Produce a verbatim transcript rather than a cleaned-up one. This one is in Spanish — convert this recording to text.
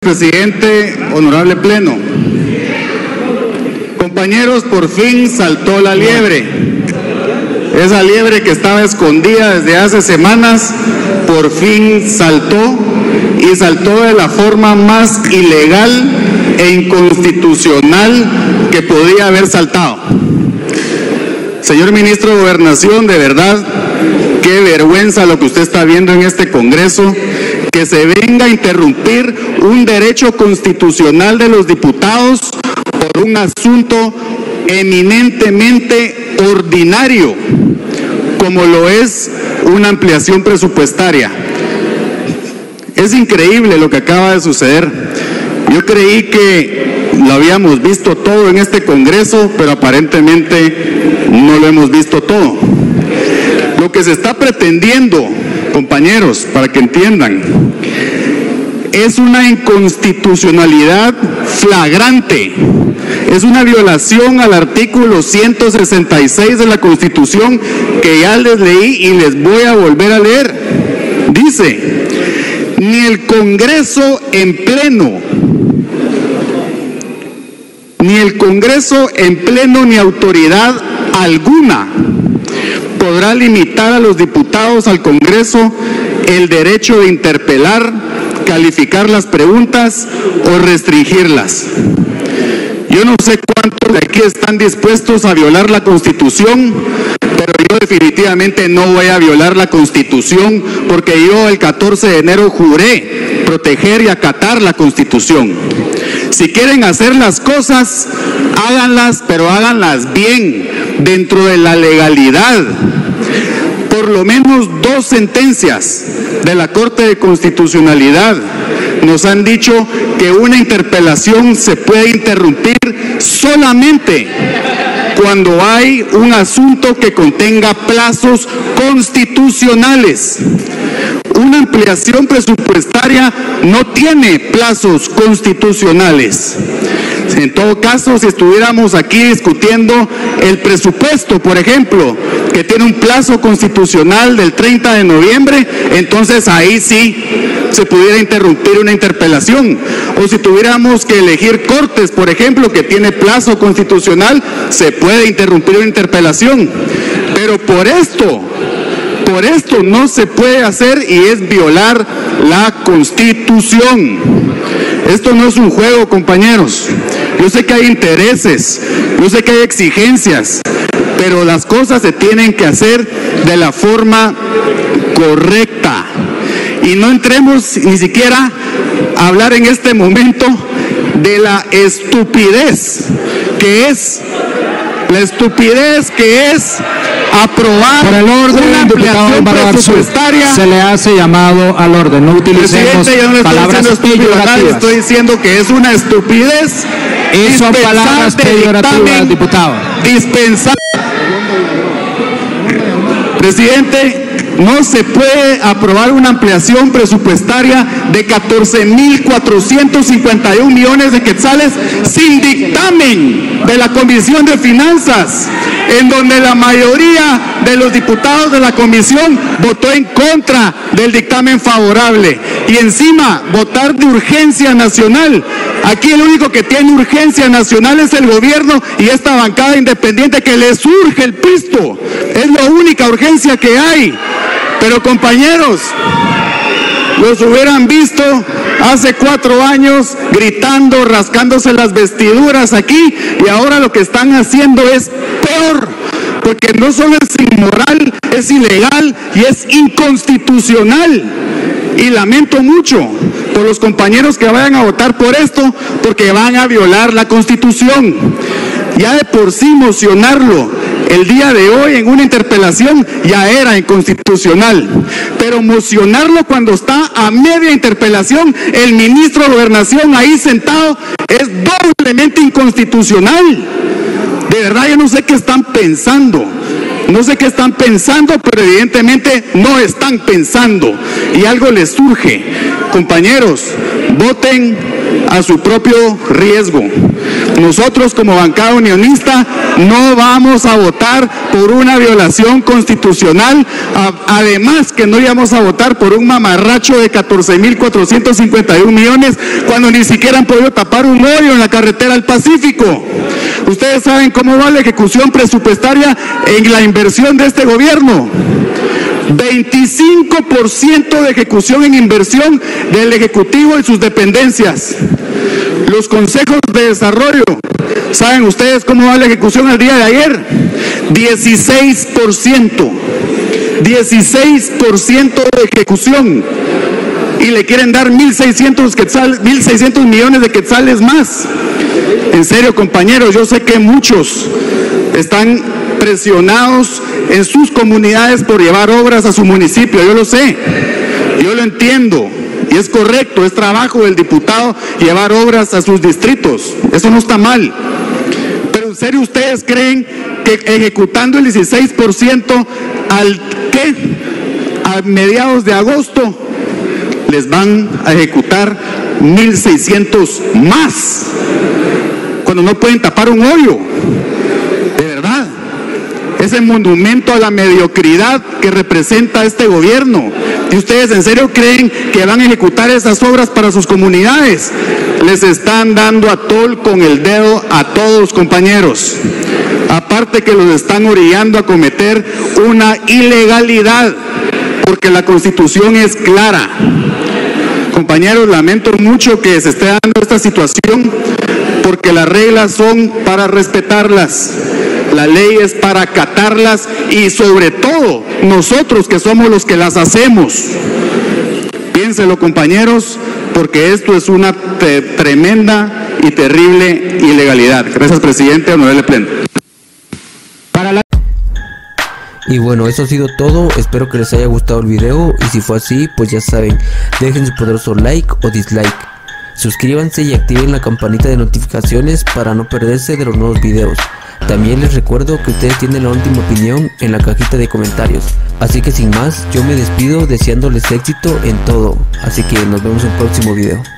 presidente, honorable pleno. Compañeros, por fin saltó la liebre. Esa liebre que estaba escondida desde hace semanas, por fin saltó, y saltó de la forma más ilegal e inconstitucional que podía haber saltado. Señor ministro de Gobernación, de verdad, qué vergüenza lo que usted está viendo en este Congreso, que se venga a interrumpir un derecho constitucional de los diputados por un asunto eminentemente ordinario, como lo es una ampliación presupuestaria. Es increíble lo que acaba de suceder. Yo creí que lo habíamos visto todo en este Congreso, pero aparentemente no lo hemos visto todo. Lo que se está pretendiendo, compañeros, para que entiendan, es una inconstitucionalidad flagrante. Es una violación al artículo ciento sesenta y seis de la Constitución, que ya les leí y les voy a volver a leer. Dice: ni el Congreso en pleno, ni el Congreso en pleno ni autoridad alguna podrá limitar a los diputados al Congreso el derecho de interpelar, calificar las preguntas o restringirlas. Yo no sé cuántos de aquí están dispuestos a violar la Constitución, pero yo definitivamente no voy a violar la Constitución, porque yo el catorce de enero juré proteger y acatar la Constitución. Si quieren hacer las cosas, háganlas, pero háganlas bien, dentro de la legalidad. Por lo menos dos sentencias de la Corte de Constitucionalidad nos han dicho que una interpelación se puede interrumpir solamente cuando hay un asunto que contenga plazos constitucionales. Una ampliación presupuestaria no tiene plazos constitucionales. En todo caso, si estuviéramos aquí discutiendo el presupuesto, por ejemplo, que tiene un plazo constitucional del treinta de noviembre, entonces ahí sí se pudiera interrumpir una interpelación. O si tuviéramos que elegir Cortes, por ejemplo, que tiene plazo constitucional, se puede interrumpir una interpelación. Pero por esto, por esto no se puede hacer, y es violar la Constitución. Esto no es un juego, compañeros. Yo sé que hay intereses, yo sé que hay exigencias, pero las cosas se tienen que hacer de la forma correcta. Y no entremos ni siquiera a hablar en este momento de la estupidez que es, la estupidez que es aprobar por el orden, una ampliación presupuestaria. Se le hace llamado al orden. No utilicemos yo no palabras peyorativas. Estoy diciendo que es una estupidez. Eso son palabras peyorativas, diputado. Dispensar. Presidente, no se puede aprobar una ampliación presupuestaria de catorce mil cuatrocientos cincuenta y un millones de quetzales sin dictamen de la Comisión de Finanzas, en donde la mayoría de los diputados de la comisión votó en contra del dictamen favorable, y encima votar de urgencia nacional. Aquí el único que tiene urgencia nacional es el gobierno y esta bancada independiente, que le surge el pisto. Es la única urgencia que hay. Pero, compañeros, los hubieran visto hace cuatro años gritando, rascándose las vestiduras aquí, y ahora lo que están haciendo es peor, porque no solo es inmoral, es ilegal y es inconstitucional. Y lamento mucho por los compañeros que vayan a votar por esto, porque van a violar la Constitución. Ya de por sí mocionarlo el día de hoy en una interpelación ya era inconstitucional, pero mocionarlo cuando está a media interpelación el ministro de Gobernación ahí sentado es doblemente inconstitucional. De verdad, yo no sé qué están pensando. No sé qué están pensando, pero evidentemente no están pensando y algo les surge. Compañeros, voten a su propio riesgo. Nosotros como bancada unionista no vamos a votar por una violación constitucional, además que no íbamos a votar por un mamarracho de catorce mil cuatrocientos cincuenta y un millones cuando ni siquiera han podido tapar un hoyo en la carretera al Pacífico. Ustedes saben cómo va la ejecución presupuestaria en la inversión de este gobierno. veinticinco por ciento de ejecución en inversión del Ejecutivo y sus dependencias. Los consejos de desarrollo, ¿saben ustedes cómo va la ejecución al día de ayer? dieciséis por ciento. dieciséis por ciento de ejecución. Y le quieren dar mil seiscientos quetzales, mil seiscientos millones de quetzales más. En serio, compañeros, yo sé que muchos están presionados en sus comunidades por llevar obras a su municipio, yo lo sé, yo lo entiendo, y es correcto, es trabajo del diputado llevar obras a sus distritos, eso no está mal, pero en serio ustedes creen que ejecutando el dieciséis por ciento al ¿qué? A mediados de agosto les van a ejecutar mil seiscientos más, cuando no pueden tapar un hoyo? De verdad, ese monumento a la mediocridad que representa este gobierno. ¿Y ustedes en serio creen que van a ejecutar esas obras para sus comunidades? Les están dando a tol con el dedo a todos, compañeros. Aparte que los están orillando a cometer una ilegalidad, porque la Constitución es clara. Compañeros, lamento mucho que se esté dando esta situación, porque las reglas son para respetarlas, la ley es para acatarlas y sobre todo nosotros que somos los que las hacemos. Piénselo, compañeros, porque esto es una tremenda y terrible ilegalidad. Gracias, presidente, honorable pleno. Para la... Y bueno, eso ha sido todo, espero que les haya gustado el video y si fue así, pues ya saben, dejen su poderoso like o dislike. Suscríbanse y activen la campanita de notificaciones para no perderse de los nuevos videos. También les recuerdo que ustedes tienen la última opinión en la cajita de comentarios. Así que sin más, yo me despido deseándoles éxito en todo. Así que nos vemos en el próximo video.